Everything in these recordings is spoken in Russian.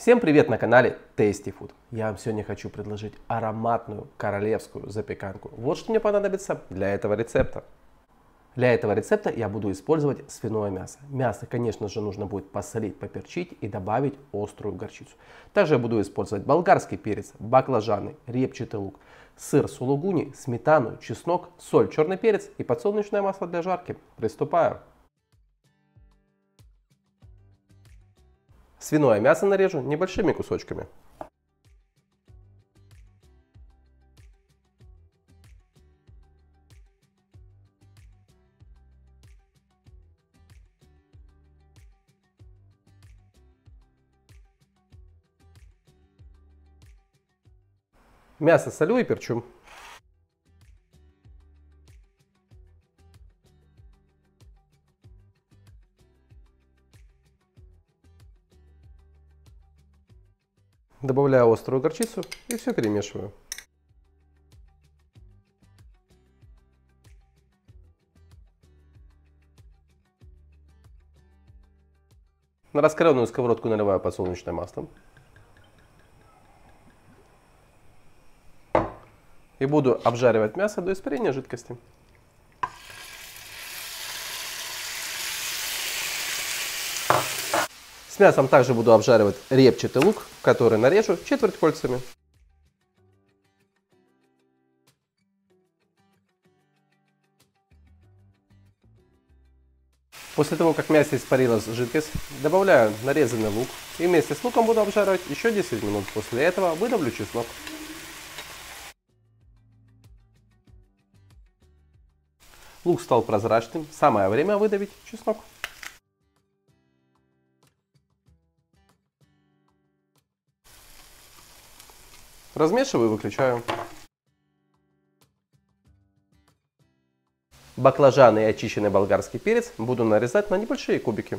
Всем привет на канале Tasty Food. Я вам сегодня хочу предложить ароматную королевскую запеканку. Вот что мне понадобится для этого рецепта. Для этого рецепта я буду использовать свиное мясо. Мясо, конечно же, нужно будет посолить, поперчить и добавить острую горчицу. Также я буду использовать болгарский перец, баклажаны, репчатый лук, сыр сулугуни, сметану, чеснок, соль, черный перец и подсолнечное масло для жарки. Приступаю. Свиное мясо нарежу небольшими кусочками. Мясо солю и перчу. Добавляю острую горчицу и все перемешиваю. На раскаленную сковородку наливаю подсолнечное масло. И буду обжаривать мясо до испарения жидкости. С мясом также буду обжаривать репчатый лук, который нарежу четверть кольцами. После того, как в мясе испарилась жидкость, добавляю нарезанный лук и вместе с луком буду обжаривать еще 10 минут. После этого выдавлю чеснок. Лук стал прозрачным, самое время выдавить чеснок. Размешиваю и выключаю. Баклажаны и очищенный болгарский перец буду нарезать на небольшие кубики.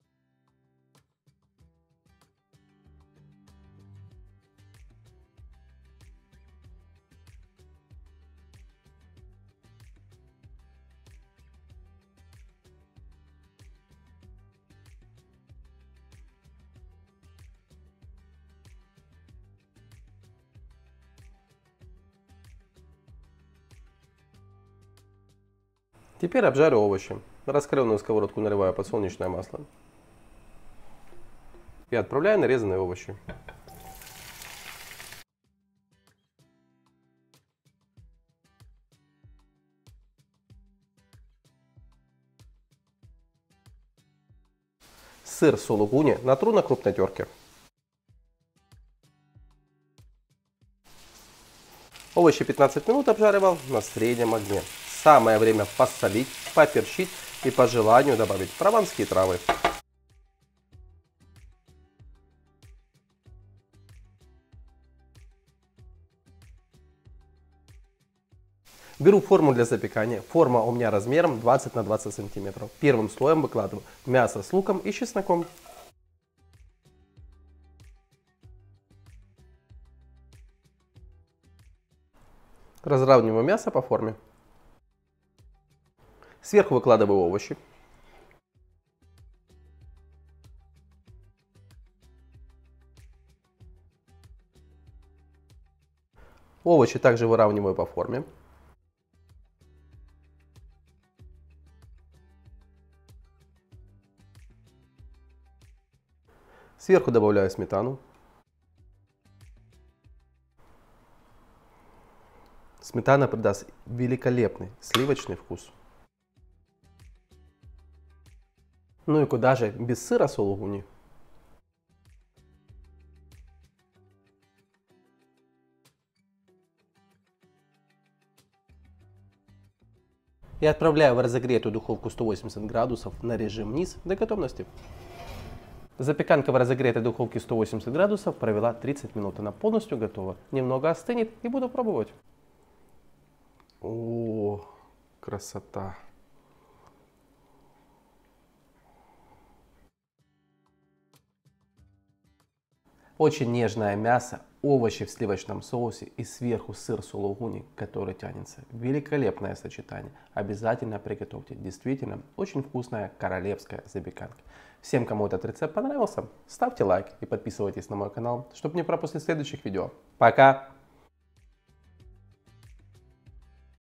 Теперь обжарю овощи. На раскаленную сковородку наливаю подсолнечное масло. И отправляю нарезанные овощи. Сыр сулугуни натру на крупной терке. Овощи 15 минут обжаривал на среднем огне. Самое время посолить, поперчить и по желанию добавить прованские травы. Беру форму для запекания. Форма у меня размером 20 на 20 сантиметров. Первым слоем выкладываю мясо с луком и чесноком. Разравниваю мясо по форме. Сверху выкладываю овощи. Овощи также выравниваю по форме. Сверху добавляю сметану. Сметана придаст великолепный сливочный вкус. Ну и куда же без сыра сулугуни? И отправляю в разогретую духовку 180 градусов на режим низ до готовности. Запеканка в разогретой духовке 180 градусов провела 30 минут. Она полностью готова. Немного остынет и буду пробовать. О, красота! Очень нежное мясо, овощи в сливочном соусе и сверху сыр сулугуни, который тянется. Великолепное сочетание. Обязательно приготовьте. Действительно очень вкусная королевская запеканка. Всем, кому этот рецепт понравился, ставьте лайк и подписывайтесь на мой канал, чтобы не пропустить следующих видео. Пока!